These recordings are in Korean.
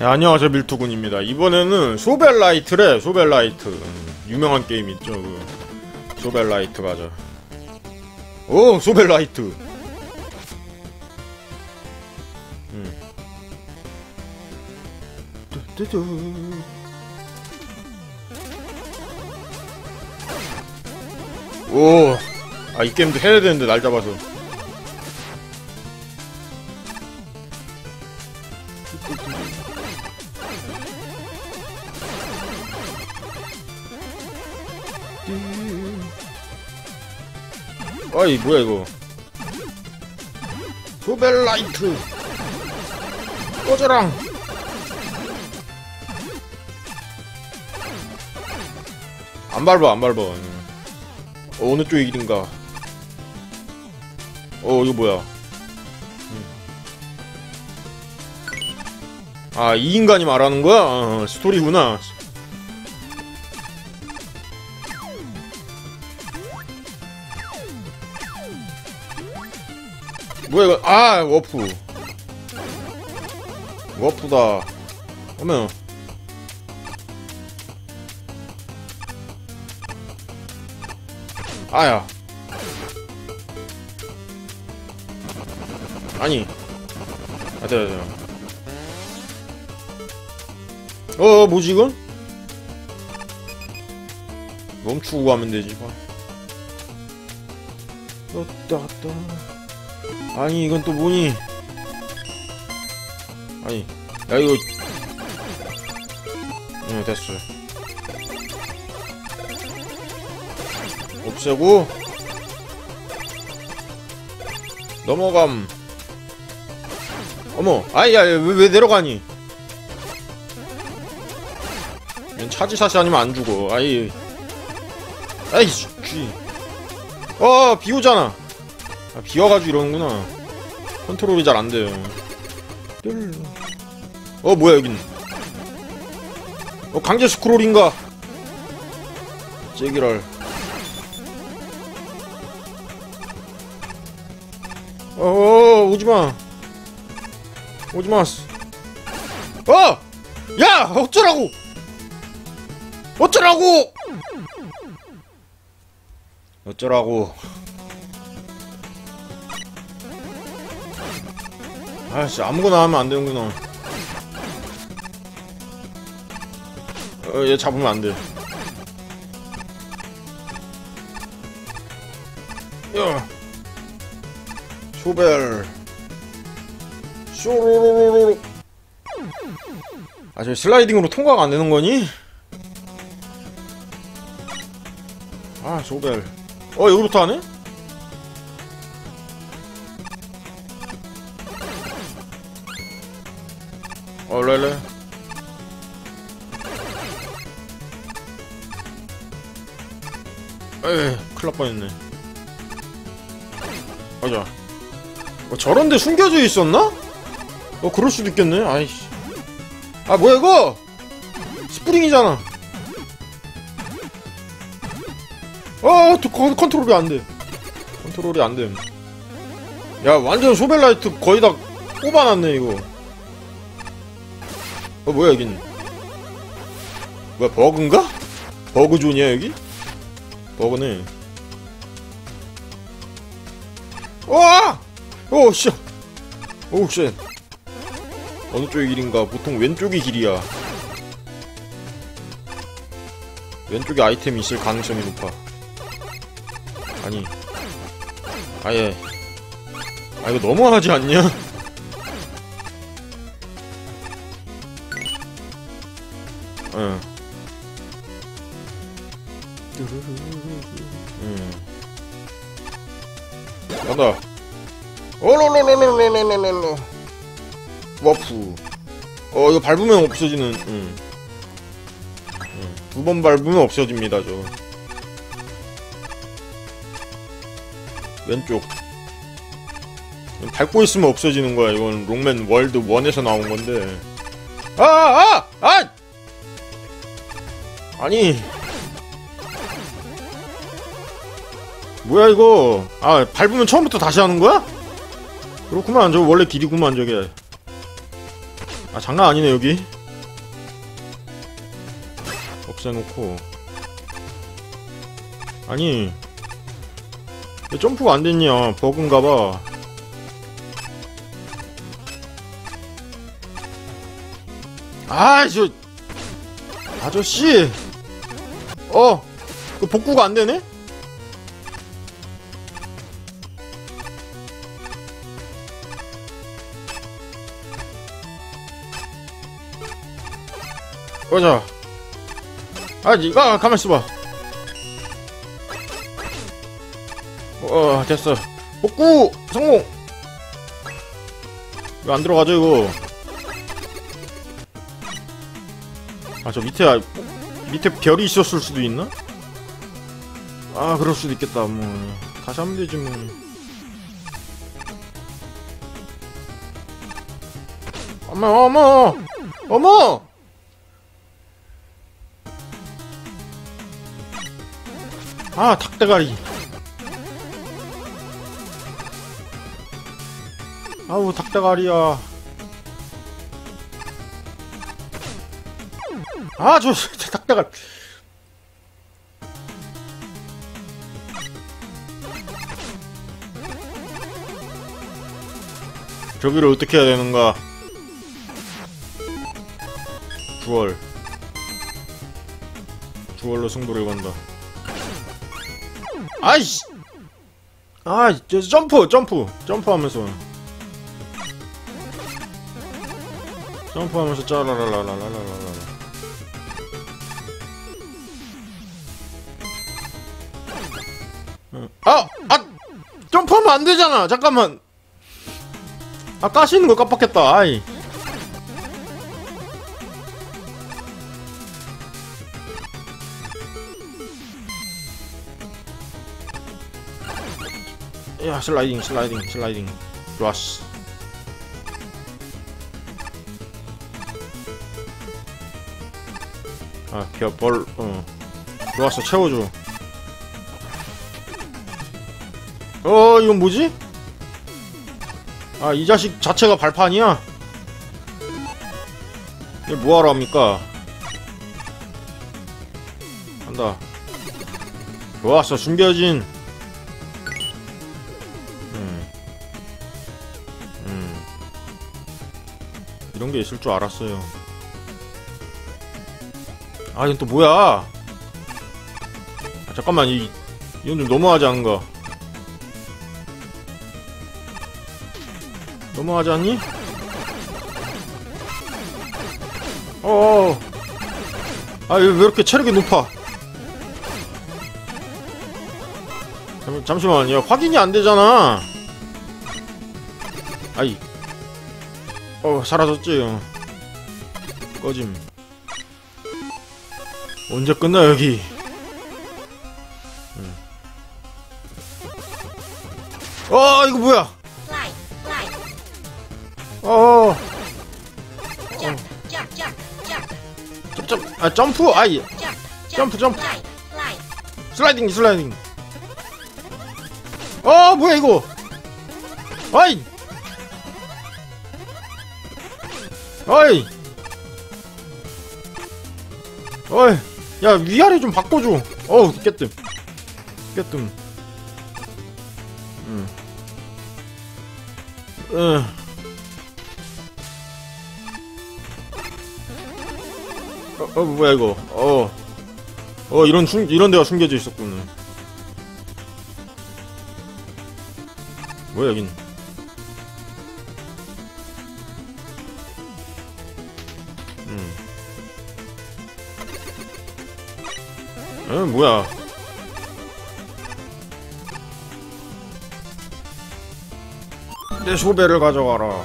네, 안녕하세요, 밀투군입니다. 이번에는 소벨라이트래. 소벨라이트 유명한 게임 있죠, 그 소벨라이트. 가자. 오, 소벨라이트. 오, 아, 이 게임도 해야 되는데 날 잡아서. 아이, 뭐야 이거. 소벨라이트 꺼져랑. 안 밟아, 안 밟아. 어느 쪽이 길인가. 이거 뭐야. 아, 이 인간이 말하는 거야? 스토리구나. 뭐야 이거. 아, 워프. 워프다. 어머. 아야. 아니. 아, 됐다. 뭐지 이건? 멈추고 가면 되지. 아니, 이건 또 뭐니? 아니, 야, 이거. 응, 됐어. 없애고. 넘어감. 어머, 아이, 야, 왜 내려가니? 차지샷이 아니면 안 죽어. 아이. 아이씨, 쥐. 비 오잖아. 아, 비 와가지고 이러는구나. 컨트롤이 잘 안 돼요. 뭐야, 여긴. 강제 스크롤인가? 제기랄. 오지마. 오지마. 야! 어쩌라고! 어쩌라고! 어쩌라고. 아씨, 아무거나 하면 안 되는구나. 얘 잡으면 안 돼. 야. 소벨. 쇼로로로로. 아, 저 슬라이딩으로 통과가 안 되는 거니? 아, 소벨. 여기부터 하네? 랄래. 에이, 큰일 날 뻔했네. 맞아. 저런데 숨겨져 있었나? 그럴 수도 있겠네. 아이씨. 아, 뭐야 이거? 스프링이잖아. 컨트롤이 안 돼. 컨트롤이 안 돼. 야, 완전 소벨라이트 거의 다 꼽아놨네 이거. 뭐야 여긴. 뭐야, 버그인가? 버그존이야 여기? 버그네. 씨. 쉣. 어느 쪽이 길인가? 보통 왼쪽이 길이야. 왼쪽에 아이템이 있을 가능성이 높아. 아니. 아예. 이거 너무하지 않냐? 간다. 롤롤롤롤롤롤롤. 워프. 이거 밟으면 없어지는. 두 번 밟으면 없어집니다, 저. 왼쪽. 밟고 있으면 없어지는 거야. 이건 롱맨 월드 1에서 나온 건데. 아니. 뭐야 이거. 밟으면 처음부터 다시 하는 거야? 그렇구만. 저 원래 길이구만 저게. 아 장난 아니네 여기. 없애놓고. 아니 왜 점프가 안 됐냐? 버그인가봐. 아, 저 아저씨. 그 복구가 안 되네? 보자. 아, 니가 가만 있어봐. 됐어. 복구 성공. 왜 안 들어가죠 이거? 아, 저 밑에 별이 있었을 수도 있나? 아, 그럴 수도 있겠다. 뭐 다시 하면 되지 뭐. 어머! 아, 닭대가리. 아우, 닭대가리야. 아, 저 닭대가리. 저기를 어떻게 해야 되는가? 주얼로 승부를 건다. 아이씨! 아, 저 점프하면서 짜라라라라라라라. 점프하면 안 되잖아. 잠깐만. 아, 까시는 거 깜빡했다. 아이. 야, 슬라이딩. 좋았어. 아, 좋았어. 채워줘. 이건 뭐지? 아, 이 자식 자체가 발판이야? 이게 뭐하러 합니까? 간다. 좋았어. 숨겨진. 이런 게 있을 줄 알았어요. 아, 이건 또 뭐야? 아, 잠깐만, 이건 좀 너무하지 않은가? 너무하지 않니? 아, 왜 이렇게 체력이 높아? 잠시만, 야, 확인이 안 되잖아. 아이. 사라졌지. 꺼짐. 언제 끝나 여기? 이거 뭐야? 점프. 아이. 점프. 슬라이딩. 뭐야 이거? 아이. 어이, 야, 위아래 좀 바꿔줘. 깨뜸. 뭐야 이거? 이런 데가 숨겨져 있었구나. 뭐야 여긴? 뭐야? 내 소배를 가져가라.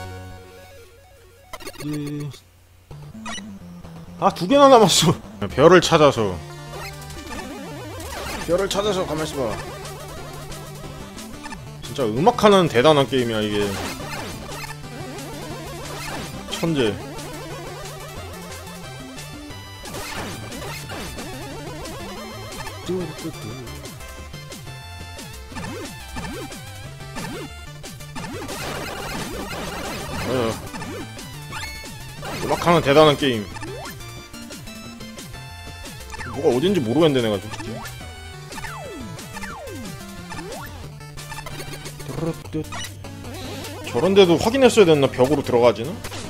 아, 2개나 남았어. 별을 찾아서 가만있어봐. 진짜 음악하는 대단한 게임이야 이게. 천재. 음악하는 대단한 게임. 뭐가 어딘지 모르겠는데 내가 솔직히. 저런데도 확인했어야 됐나? 벽으로 들어가지나?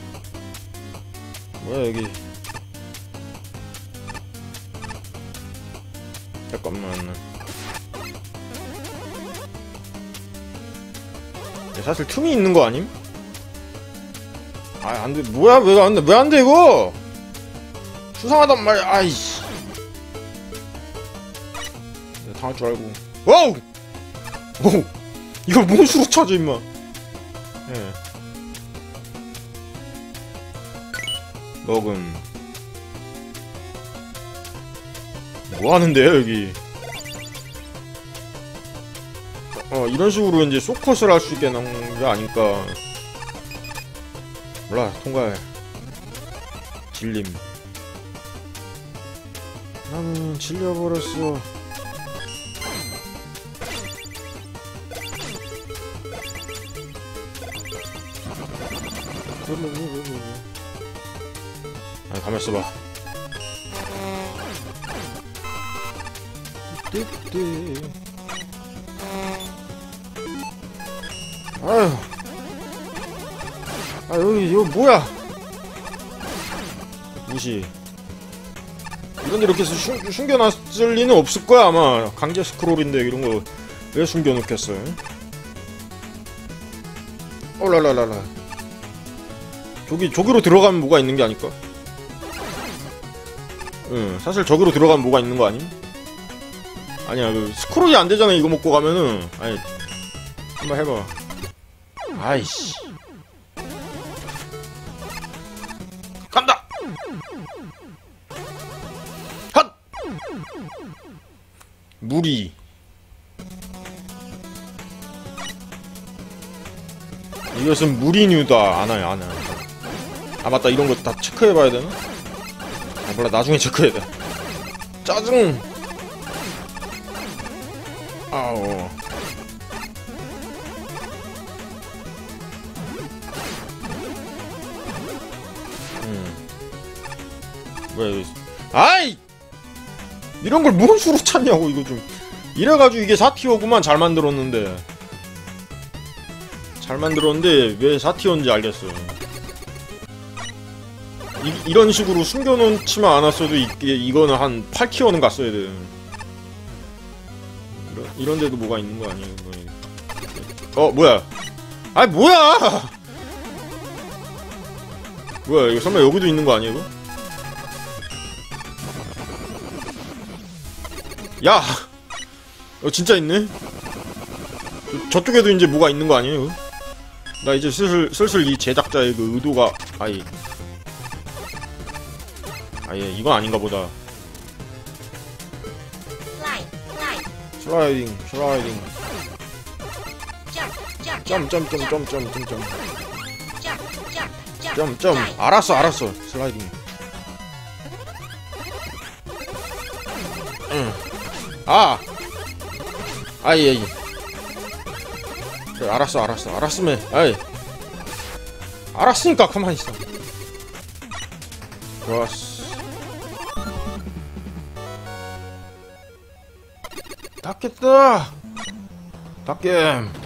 뭐야 여기. 잠깐만. 사실 틈이 있는 거 아님? 아 안돼. 뭐야 왜 안돼? 왜 안돼 이거? 수상하단 말이야. 아이씨. 내가 당할 줄 알고. 와우! 오! 이걸 뭔 수로 찾아 임마. 예. 먹음. 뭐 하는데요 여기? 이런 식으로 이제 소컷을 할 수 있게 나온 게 아닐까. 몰라. 통과해. 질림. 나는 질려버렸어. 아니 가만있어봐. 아휴. 아 여기 이거 뭐야? 무시. 이런데 이렇게 해서 숨겨놨을 리는 없을 거야 아마. 강제 스크롤인데 이런 거 왜 숨겨놓겠어? 랄랄랄라. 저기로 들어가면 뭐가 있는 게 아닐까? 응, 사실 저기로 들어가면 뭐가 있는 거 아님? 아니야, 스크롤이 안 되잖아 이거 먹고 가면은. 아니, 한번 해봐. 아이씨. 간다. 핫. 무리. 이것은 무리뉴다. 안아요, 안아. 아 맞다, 이런 거 다 체크해봐야 되나? 아 몰라, 나중에 체크해야 돼. 짜증. 아오. 왜? 아이! 이런 걸 뭔 수로 찾냐고 이거 좀. 이래가지고 이게 4티어구만. 잘 만들었는데 왜 4티어인지 알겠어요. 이런 식으로 숨겨놓지만 않았어도 이거는 한 8티어는 갔어야 돼. 이런데도 뭐가 있는 거 아니에요? 뭐야? 아이 뭐야? 뭐야 이거 설마 여기도 있는 거 아니에요? 이거? 야! 진짜 있네? 저쪽에도 이제 뭐가 있는 거 아니에요? 나 이제 슬슬 이 제작자의 그 의도가 아예 이건 아닌가 보다. 슬라이딩. 점. 알았어. 슬라이딩. 응. 예. 그래, 알았으면, 알았으니까 가만히 있어. 좋았어. 닫겠다. 닫겜.